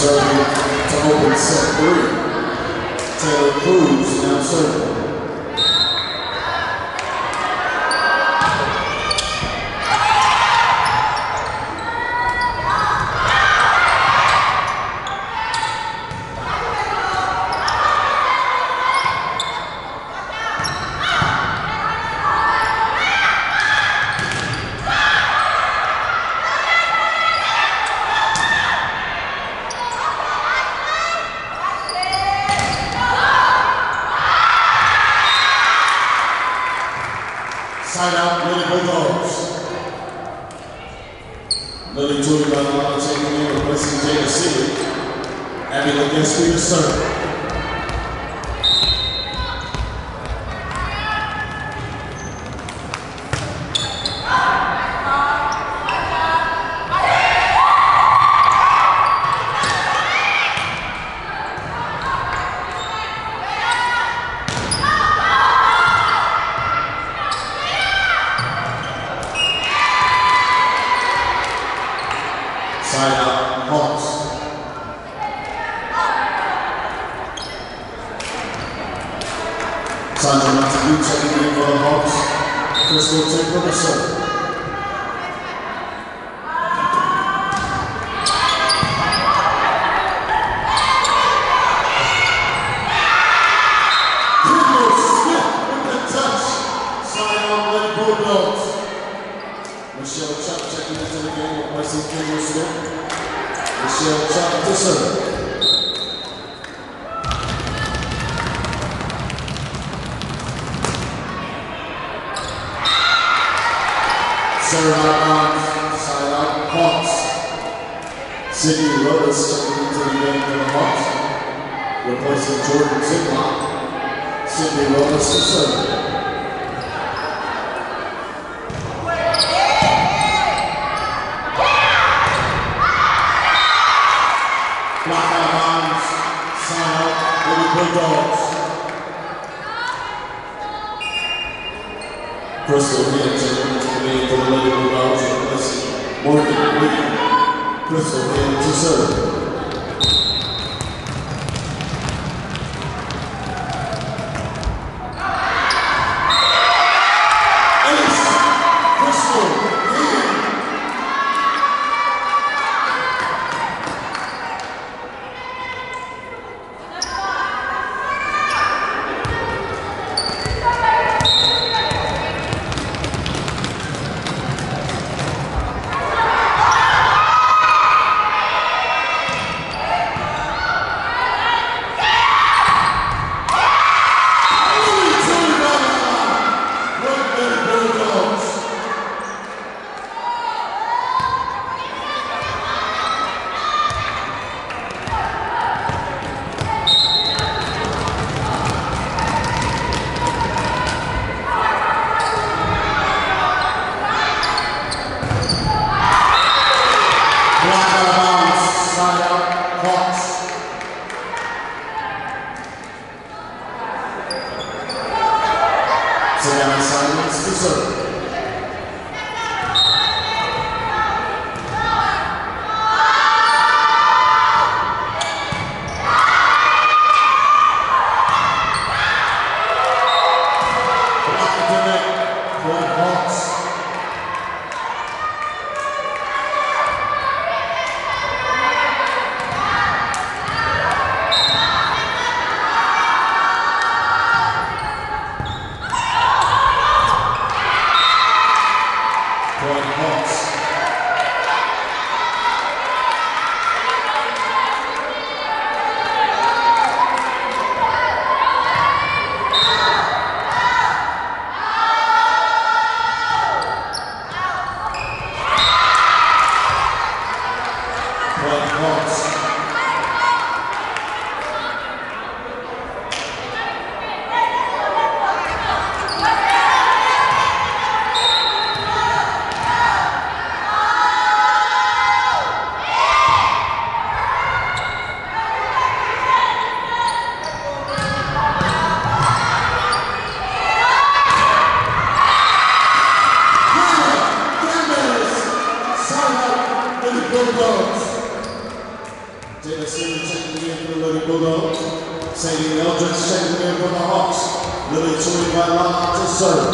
serving to open set 3. Taylor Cruz now serving. Side out, Lily Bulldogs. Lily Tuliban taking in, replacing Jada Seeley. Abigail Gillespie to serve. Side out, Hawks. Sandra Montague checking in for the Hawks. Crystal Tinker to serve. Kendall Smith with the touch. Side out, Lady Bulldogs. Michelle Chuck checking into the game, replacing Kendall Smith. Michelle Chuck to serve. Serve out Hawks, side out Hawks. Sydney Rhodes checking into the game for the Hawks, replacing Jordan Ziglock. Sydney Rhodes to serve. Block out Hines, side out Lady Bulldogs. Crystal Hill checking into the game for the Lady Bulldogs, replacing Morgan Lee. Crystal Hill to serve. Ace, Crystal Hill. Bulldogs. Sadie Eldridge checking in for the Hawks. Lily Tui Vailala to serve.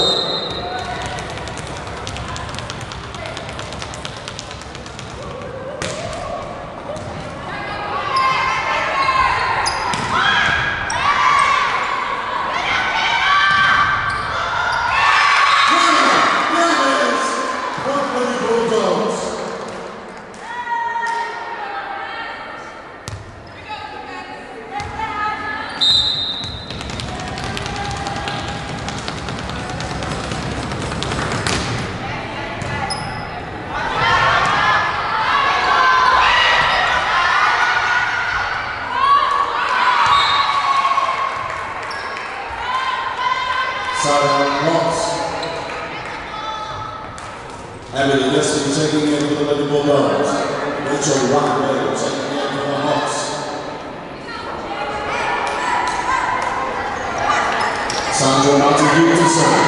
Sarah Watts. Emily Gillespie checking in for the Lady Bulldogs. Rachel Rockwell checking in for the Hawks. Sandra Montague to serve.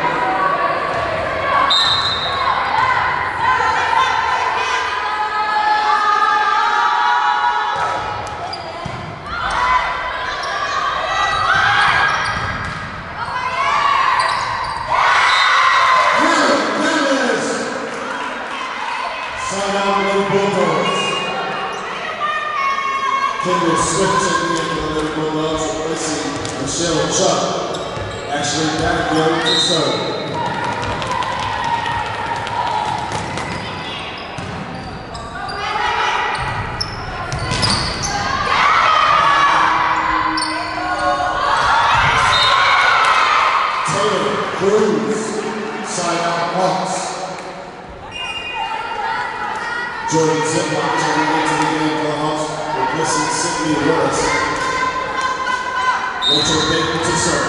Kendall Swift checking in for the Lady Bulldogs, replacing Michelle Chuck. Ashley Backfield to serve. Taylor Cruz, side out Hawks. Jordan Ziplock checking into the game for the Hawks. Replacing Sydney Willis. Rachel Baker to serve.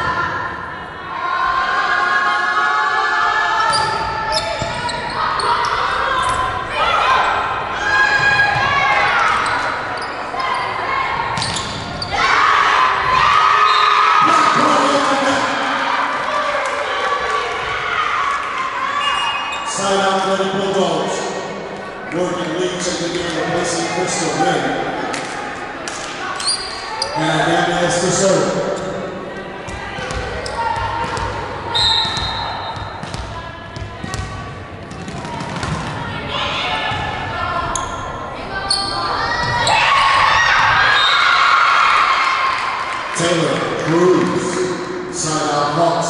Side out Lady Bulldogs. Morgan Lee checking in, replacing Crystal Wynn. And Daniel to serve. Taylor Cruz, side out Hawks.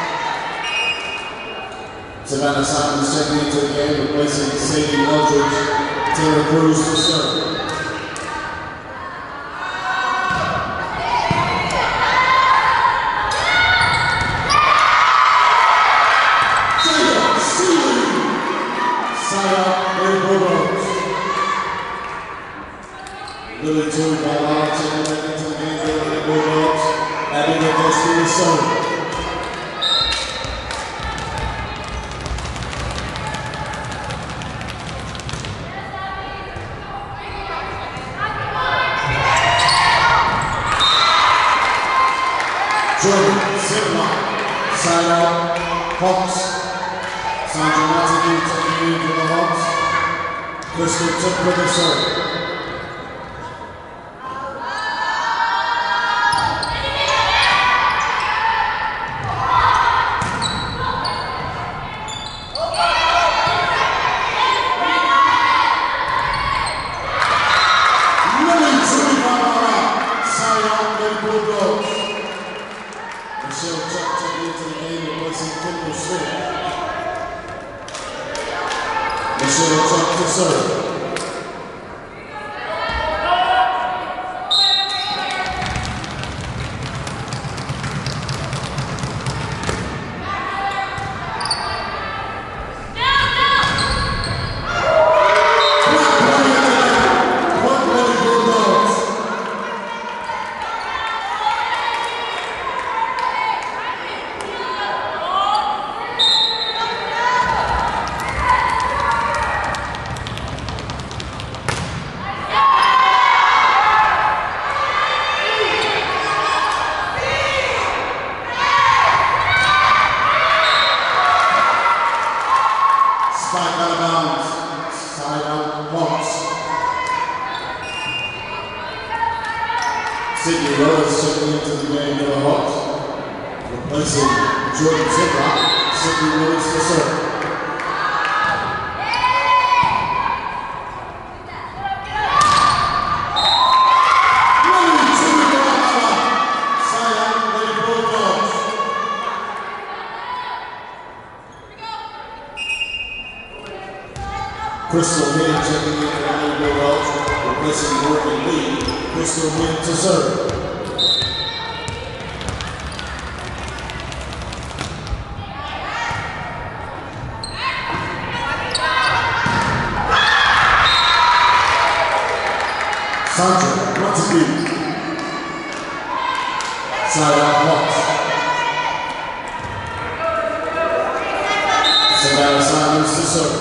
Savannah Simons checking into the game, replacing Sadie Eldridge. Taylor Cruz to serve. Side out Lady Bulldogs. Lily Tui Vailala checking back into the game for the Lady Bulldogs. Abigail Gillespie to serve. Jordan Ziplock, side out Hawks. Sandra Montague taking in for the Hawks. Crystal took for the serve. Lily Tui Vailala, side out Lady Bulldogs. Michelle Chuck checking into the game, replacing Kendall Swift. Michelle Chuck to serve. Spike out of bounds. Side out Hawks. checking into the game for the Hawks. Replacing Jordan Zimrock, Sydney Willis to serve. Crystal Wynn checking in for the Lady Bulldogs, replacing Morgan Lee. Crystal Wynn to serve. Sandra Montague. Side out Hawks. Savannah Simons to serve.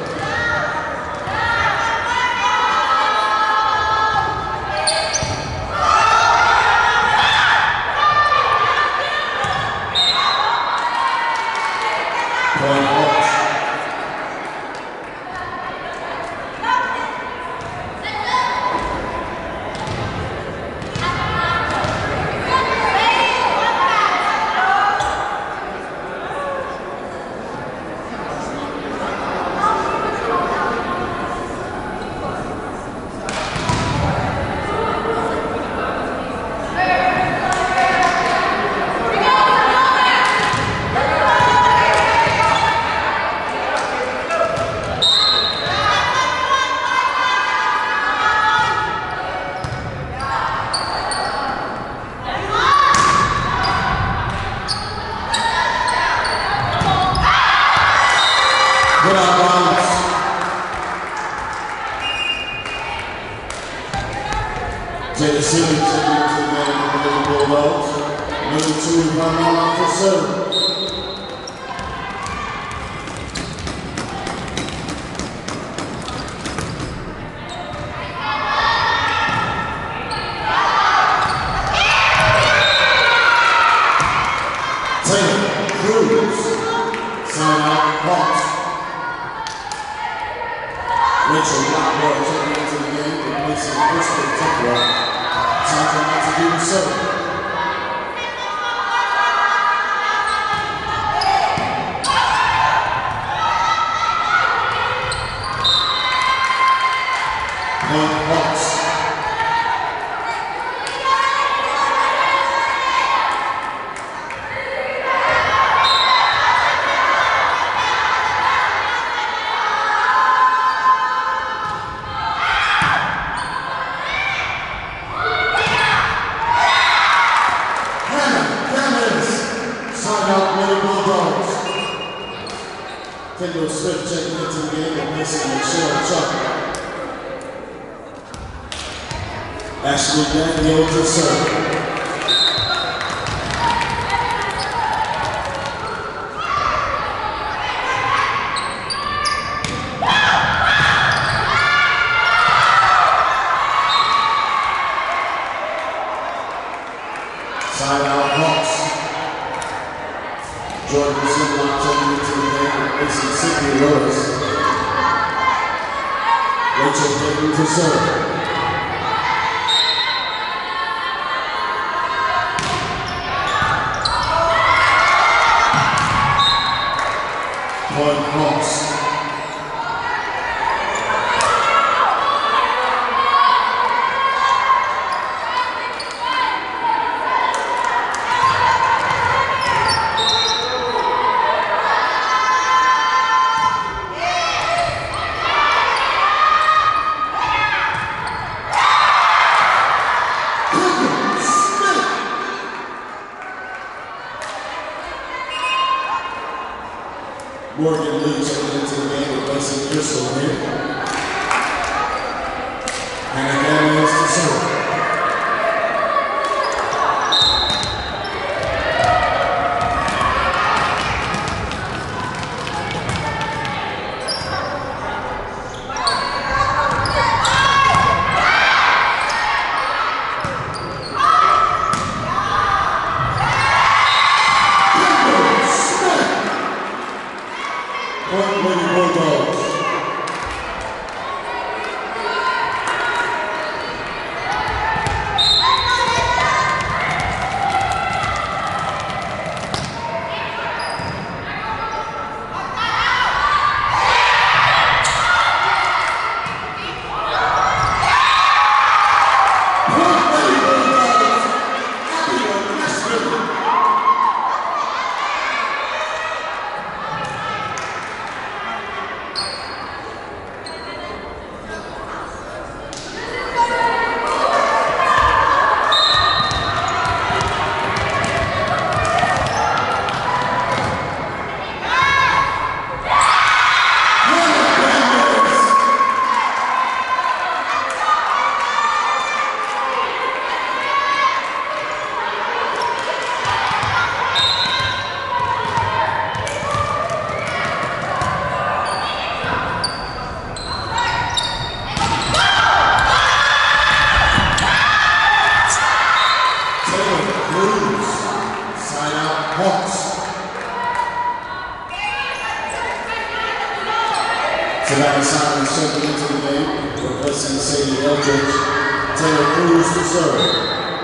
Jada City checking into the game for the Bulldogs. Number 2, Ramona for serve. Taylor Cruz, sign out Hawks. Rachel Lockwood checking into the game, replacing Crystal Tucker. Sandra Montague to serve. Point Hawks. Kendall Smith checking into the game and missing Michelle Chuck. Ashley Daniel to serve. Side out Hawks. Jordan Zimlock checking into the game, replacing Sydney Willis. Rachel Hayden to serve. Point Hawks. Morgan Lee checking into the game, replacing Crystal Wynn. Hannah Daniels to serve. Lady Bulldogs. Savannah Simon stepping into the game, replacing Sadie Eldridge. Taylor Cruz to serve.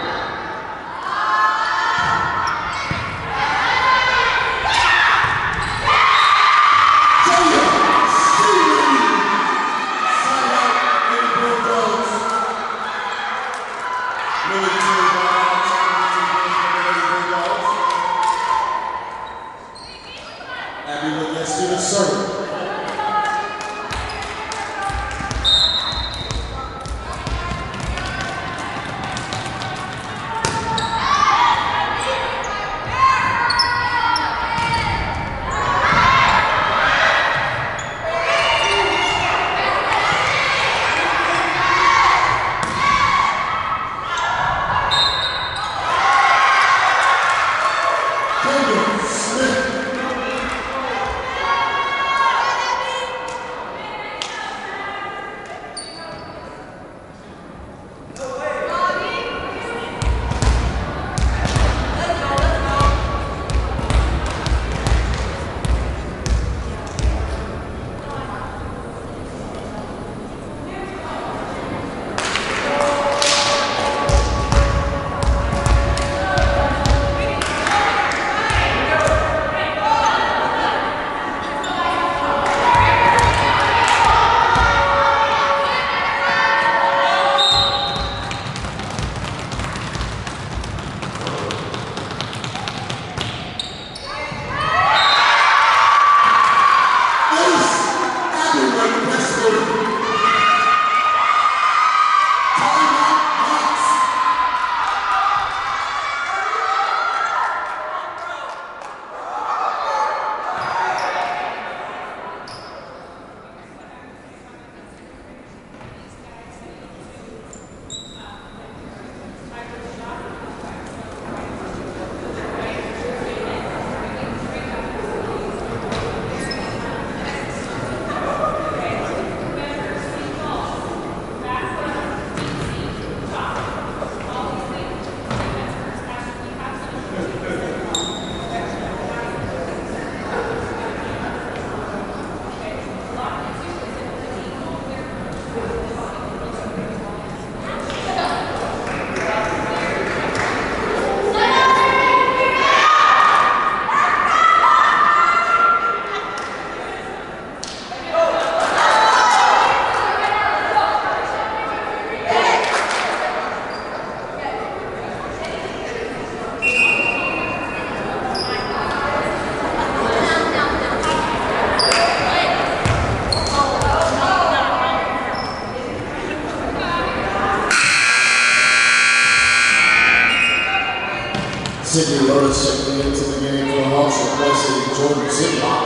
Sydney Lotus checking into the game for the Hawks, replacing Jordan Zidlock.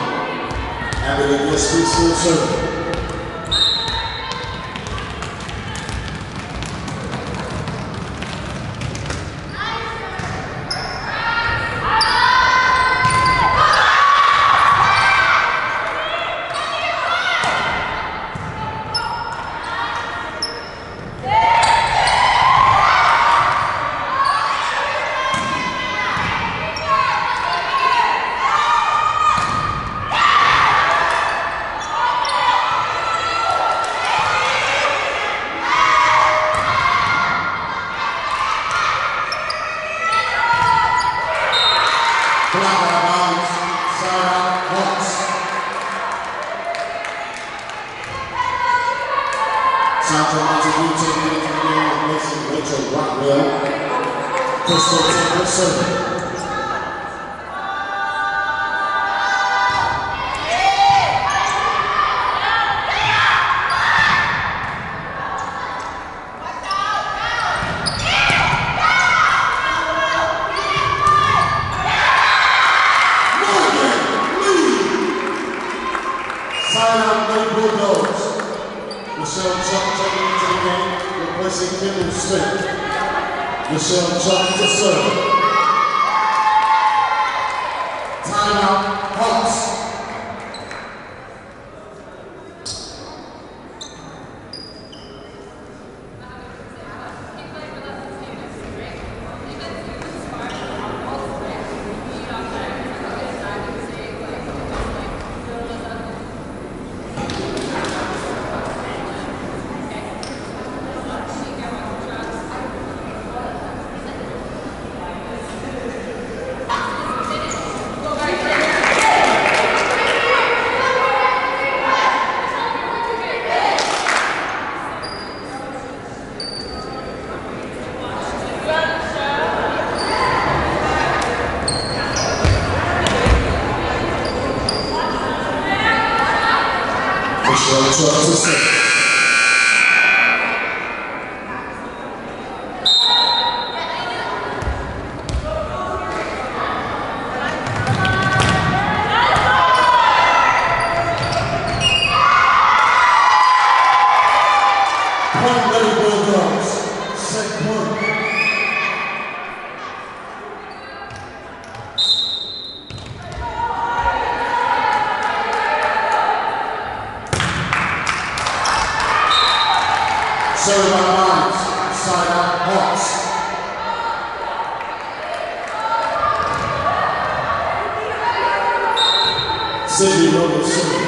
Having a guest preschool server. Sandra Montague taking into the game, replacing Rachel Rockwell. Crystal Taylor serving. Michelle Chuck checking into the game, replacing Kendall Smith. Michelle Chuck to serve. Timeout, Hawks. 12 to 6. Point ready, Bulldogs. Set point. Serve by Lines, side out Hawks. Sydney Robles serve.